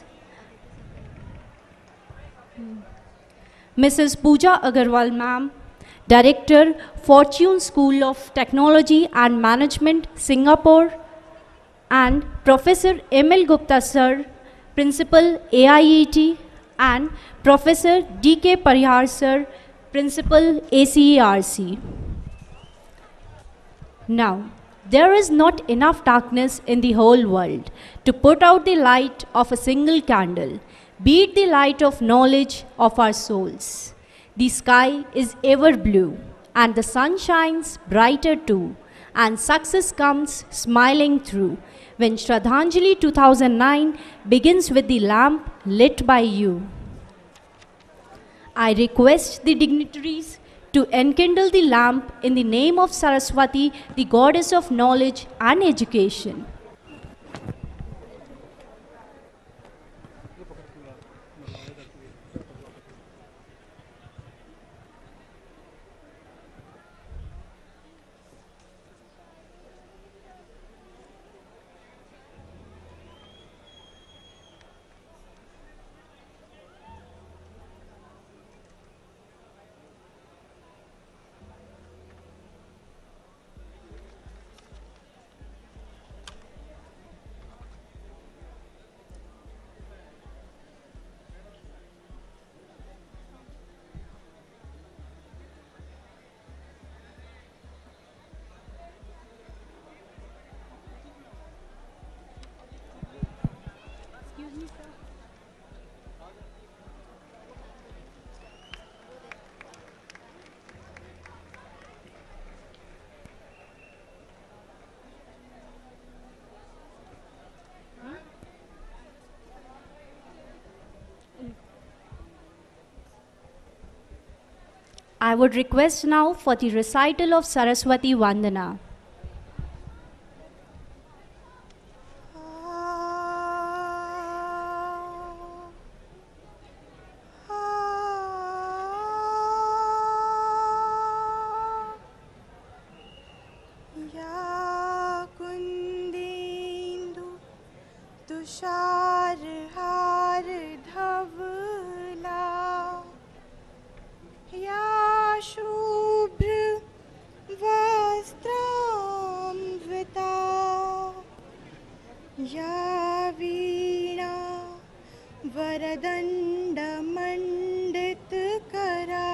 Missus Pooja Agarwal ma'am, Director, Fortune School of Technology and Management, Singapore. And Professor M L Gupta sir, Principal, A I E T. And Professor D K Parihar sir, Principal, A C E R C. Now, there is not enough darkness in the whole world to put out the light of a single candle, be it the light of knowledge of our souls. The sky is ever blue, and the sun shines brighter too, and success comes smiling through when Shradhanjali two thousand nine begins with the lamp lit by you. I request the dignitaries to enkindle the lamp in the name of Saraswati, the goddess of knowledge and education. I would request now for the recital of Saraswati Vandana.
या कुंदेन्दु तुषार हार धवला या शुभ्र वस्त्रामृता या वीणा वरदण्डमण्डितकरा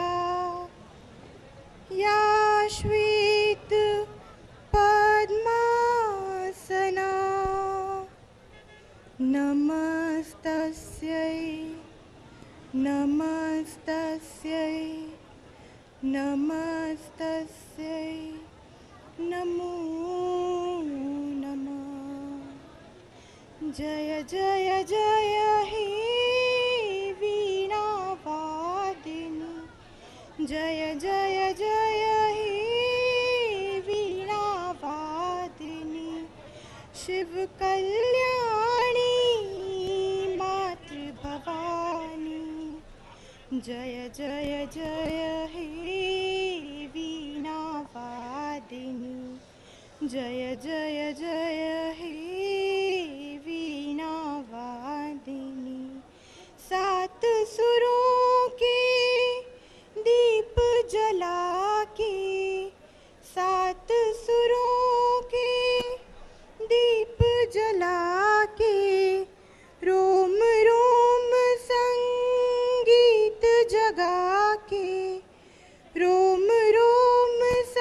या श्वेत पद्मासना नमस्तस्यै नमस्तस्यै नमस्तस्यै नमो नमः। जय जय जय हे वीणावादिनी जय जय जय हे वीणावादिनी शिव कल्याणी मातृभवानी जय जय जय हे वीणावादिनी जय जय जय हे वीणावादिनी। सात सुरों के दीप जला के सात सुरों के दीप जला के रोम रोम संगीत जगा के रोम रोम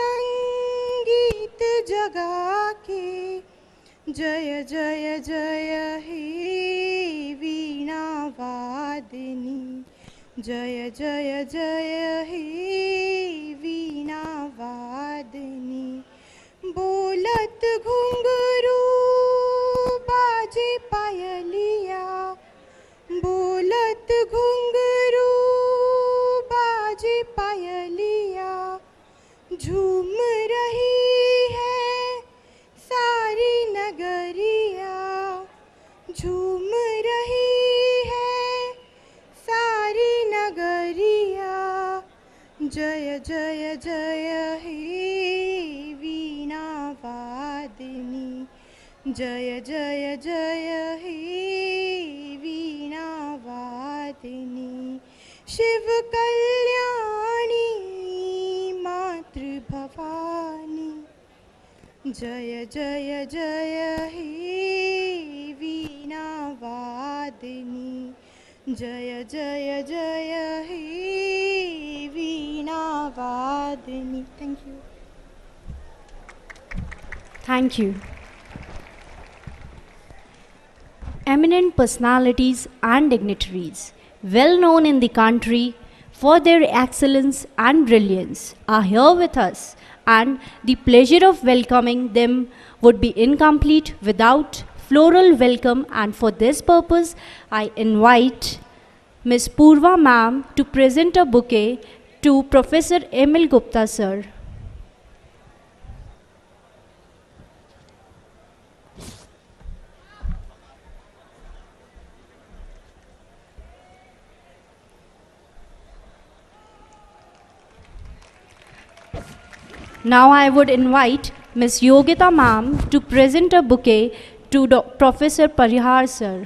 संगीत जगा के जय जय जय हे वीणावादिनी जय जय जय हे वीणावादिनी। बोलत घुंघरू बाजे पायलिया बोलत घुंघरू बाजे पायलिया झूम रही है सारी नगरिया झूम रही है सारी नगरिया जय जय जय हे वीणावादिनी जय जय जय हे वीणावादिनी। शिव कल्याणी मातृभवानी जय जय जय हे वीणावादिनी जय जय जय हे वीणावादिनी। Thank you.
Thank you. Eminent personalities and dignitaries, well known in the country for their excellence and brilliance, are here with us, and the pleasure of welcoming them would be incomplete without floral welcome. And for this purpose, I invite Miss Purva Ma'am to present a bouquet to Professor Emil Gupta, sir. Now I would invite Miss Yogita ma'am to present a bouquet to Do- Professor Parihar, sir.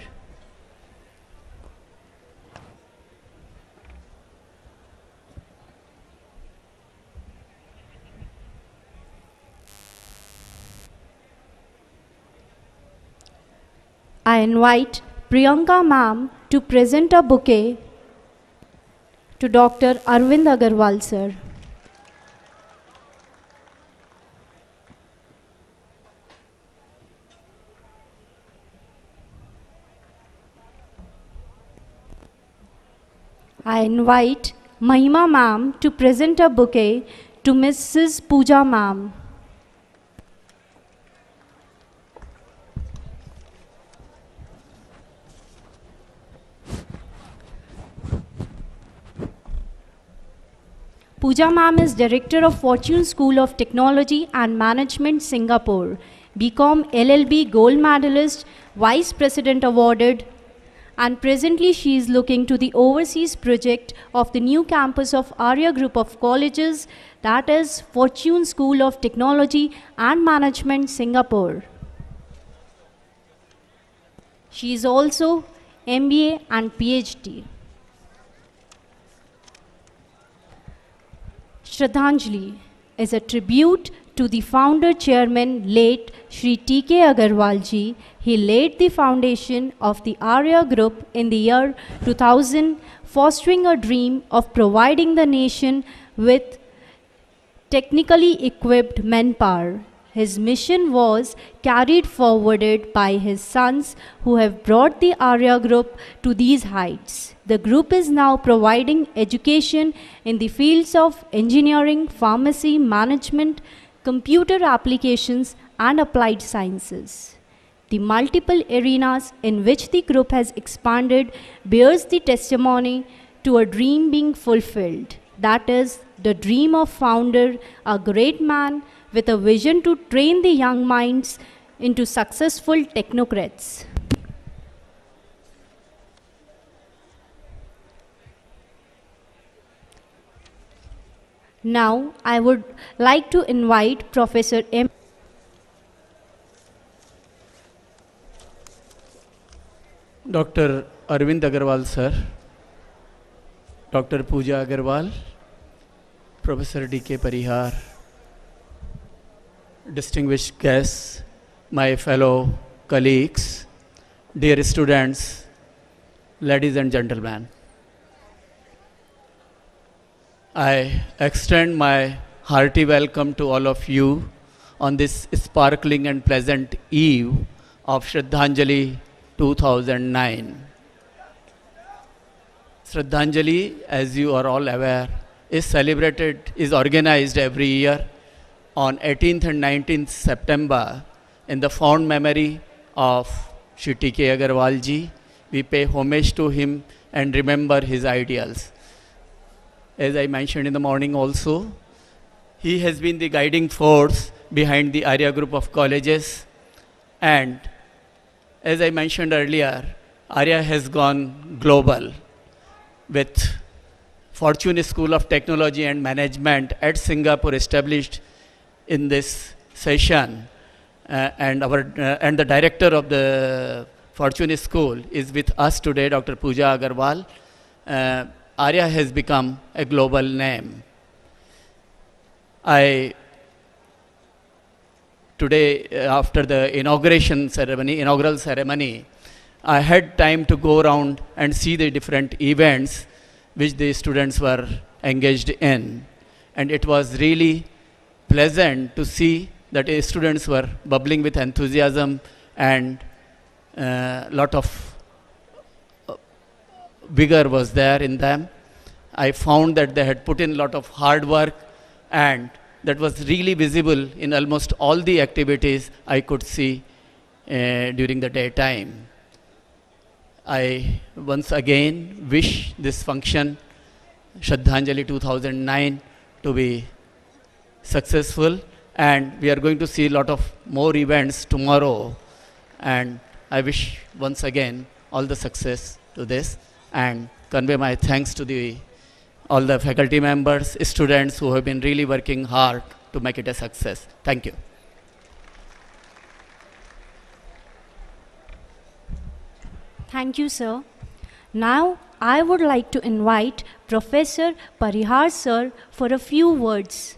I invite Priyanka ma'am to present a bouquet to Doctor Arvind Agarwal, sir. I invite Mahima ma'am to present a bouquet to Missus Pooja ma'am. Pooja ma'am is Director of Fortune School of Technology and Management, Singapore. B Com L L B Gold Medalist, Vice President awarded, and presently she is looking to the overseas project of the new campus of Arya Group of Colleges, that is Fortune School of Technology and Management, Singapore. She is also M B A and PhD. Shradhanjali is a tribute to the founder chairman late Shri T K Agarwal ji. He laid the foundation of the Arya Group in the year two thousand, fostering a dream of providing the nation with technically equipped manpower. His mission was carried forwarded by his sons who have brought the Arya Group to these heights. The group is now providing education in the fields of engineering, pharmacy, management, computer applications, and applied sciences. The multiple arenas in which the group has expanded bears the testimony to a dream being fulfilled. That is, the dream of founder, a great man with a vision to train the young minds into successful technocrats. Now, I would like to invite Professor M.
Doctor Arvind Agarwal, sir, Doctor Pooja Agarwal, Professor D K Parihar, distinguished guests, my fellow colleagues, dear students, ladies and gentlemen. I extend my hearty welcome to all of you on this sparkling and pleasant eve of Shradhanjali two thousand nine. Shradhanjali, as you are all aware, is celebrated, is organized every year on eighteenth and nineteenth September in the fond memory of Shri T K Agarwal ji. We pay homage to him and remember his ideals. As I mentioned in the morning also, he has been the guiding force behind the Arya Group of Colleges, and as I mentioned earlier, Arya has gone global with Fortune School of Technology and Management at Singapore established in this session, uh, and our uh, and the director of the Fortune School is with us today, Doctor Pooja Agarwal. Uh, Arya has become a global name. I today, uh, after the inauguration ceremony, inaugural ceremony, I had time to go around and see the different events which the students were engaged in, and it was really pleasant to see that uh, students were bubbling with enthusiasm and a uh, lot of vigor was there in them. I found that they had put in a lot of hard work, and that was really visible in almost all the activities I could see uh, during the daytime. I once again wish this function Shradhanjali two thousand nine to be successful, and we are going to see a lot of more events tomorrow, and I wish once again all the success to this and convey my thanks to the all the faculty members, students who have been really working hard to make it a success. Thank you.
Thank you, sir. Now, I would like to invite Professor Parihar sir for a few words.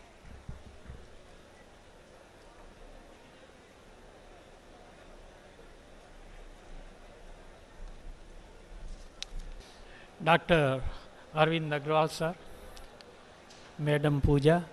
Doctor Arvind Agrawal sir, Madam Pooja,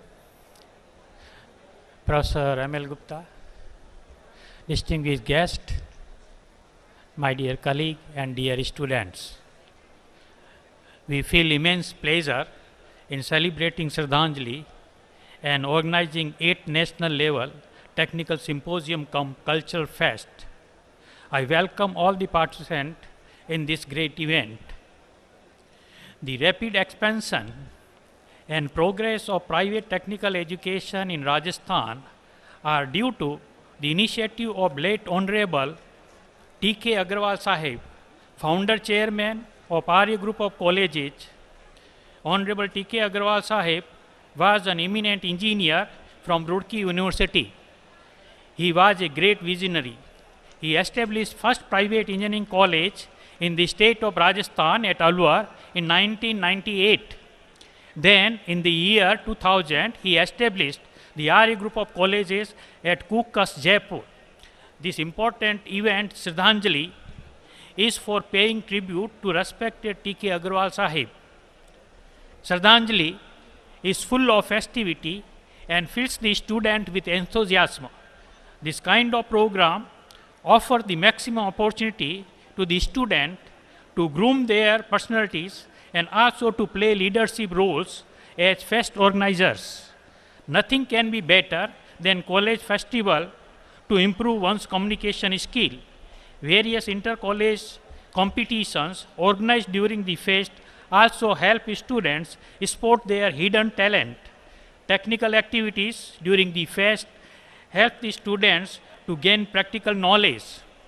Professor M L Gupta, distinguished guest, my dear colleague and dear students. We feel immense pleasure in celebrating Shradhanjali and organizing eight national level technical symposium cum cultural fest. I welcome all the participants in this great event. The rapid expansion and progress of private technical education in Rajasthan are due to the initiative of late Honorable T K Agrawal Sahib, founder chairman of Arya Group of Colleges. Honorable T K Agrawal Sahib was an eminent engineer from Roorkee University. He was a great visionary. He established first private engineering college in the state of Rajasthan at Alwar in nineteen ninety-eight. Then, in the year two thousand, he established the Arya Group of Colleges at Kukas, Jaipur. This important event, Shradhanjali, is for paying tribute to respected T K Agrawal Sahib. Shradhanjali is full of festivity and fills the student with enthusiasm. This kind of program offers the maximum opportunity to the student to groom their personalities and also to play leadership roles as fest organizers. Nothing can be better than college festival to improve one's communication skill. Various inter-college competitions organized during the fest also help students spot their hidden talent. Technical activities during the fest help the students to gain practical knowledge.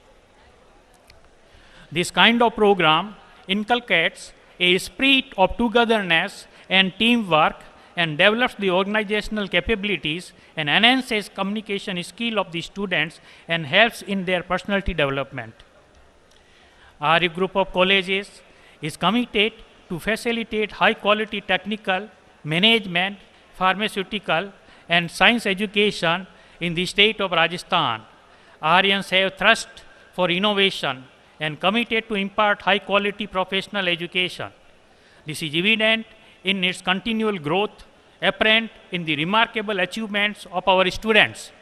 This kind of program inculcates a spirit of togetherness and teamwork and develops the organizational capabilities and enhances communication skill of the students and helps in their personality development. Our group of colleges is committed to facilitate high quality technical, management, pharmaceutical and science education in the state of Rajasthan. Aryans have thrust for innovation and committed to impart high quality professional education. This is evident in its continual growth, apparent in the remarkable achievements of our students.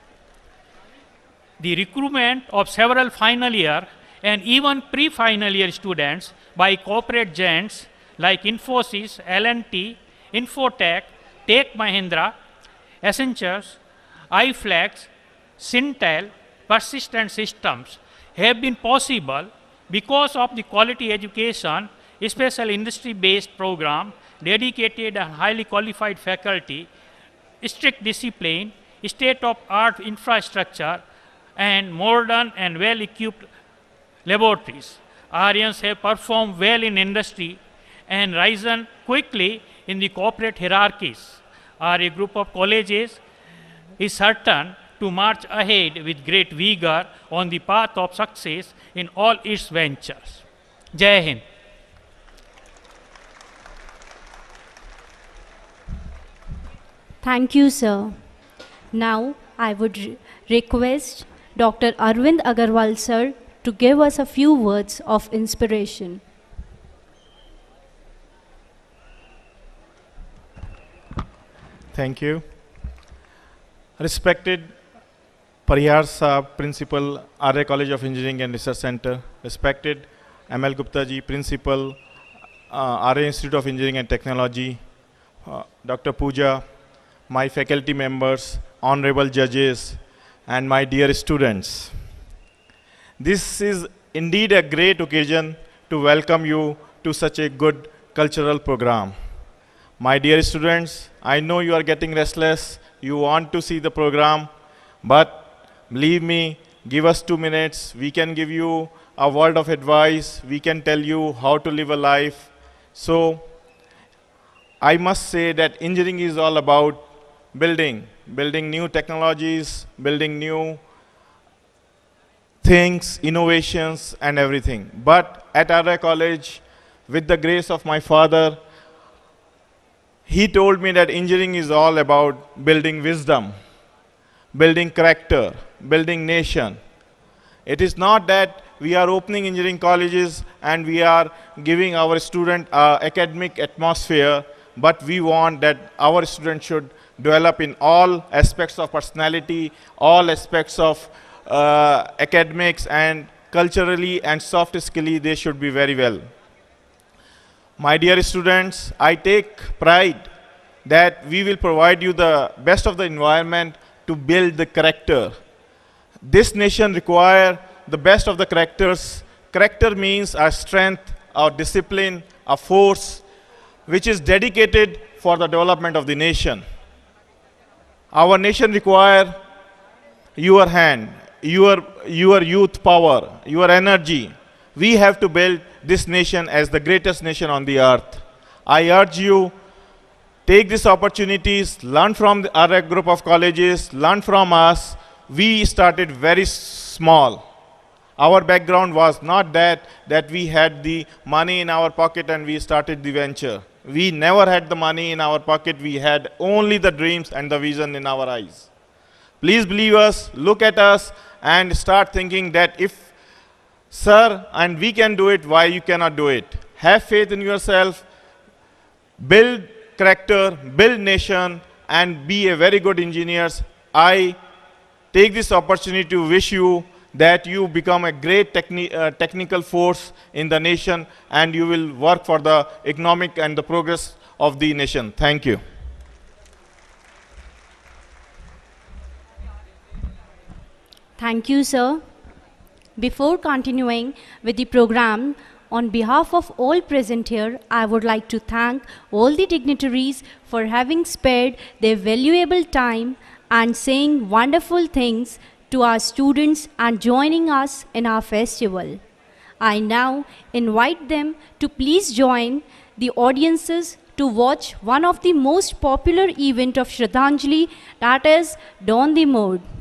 The recruitment of several final year and even pre-final year students by corporate giants like Infosys, L and T, Infotech, Tech Mahindra, Accenture, iFlex, Syntel, Persistent Systems have been possible because of the quality education, special industry-based program, dedicated and highly qualified faculty, strict discipline, state-of-art infrastructure, and modern and well-equipped laboratories. Aryans have performed well in industry and risen quickly in the corporate hierarchies. Our group of colleges is certain to march ahead with great vigor on the path of success in all its ventures. Jai Hind.
Thank you, sir. Now, I would re request Doctor Arvind Agarwal, sir, to give us a few words of inspiration.
Thank you. Respected Parihar Saab, Principal, Arya College of Engineering and Research Center. Respected M L Gupta ji, Principal, uh, Arya Institute of Engineering and Technology. Uh, Doctor Pooja, my faculty members, honorable judges, and my dear students. This is indeed a great occasion to welcome you to such a good cultural program. My dear students, I know you are getting restless, you want to see the program, but believe me, give us two minutes, we can give you a word of advice, we can tell you how to live a life. So, I must say that engineering is all about building, building new technologies, building new things, innovations, and everything. But at Arya College, with the grace of my father, he told me that engineering is all about building wisdom, building character, building nation. It is not that we are opening engineering colleges and we are giving our student uh, academic atmosphere, but we want that our students should develop in all aspects of personality, all aspects of uh, academics, and culturally and soft skills they should be very well. My dear students, I take pride that we will provide you the best of the environment to build the character. This nation requires the best of the characters. Character means our strength, our discipline, our force, which is dedicated for the development of the nation. Our nation requires your hand, your, your youth power, your energy. We have to build this nation as the greatest nation on the earth. I urge you, take these opportunities, learn from the Arya group of colleges, learn from us. We started very small. Our background was not that, that we had the money in our pocket and we started the venture. We never had the money in our pocket. We had only the dreams and the vision in our eyes. Please believe us, look at us, and start thinking that if, sir, and we can do it, why you cannot do it? Have faith in yourself, build character, build nation, and be a very good engineers. I take this opportunity to wish you that you become a great techni uh, technical force in the nation, and you will work for the economic and the progress of the nation. Thank you.
Thank you, sir. Before continuing with the program, on behalf of all present here, I would like to thank all the dignitaries for having spared their valuable time and saying wonderful things to our students and joining us in our festival. I now invite them to please join the audiences to watch one of the most popular event of Shradhanjali, that is Don the Mode.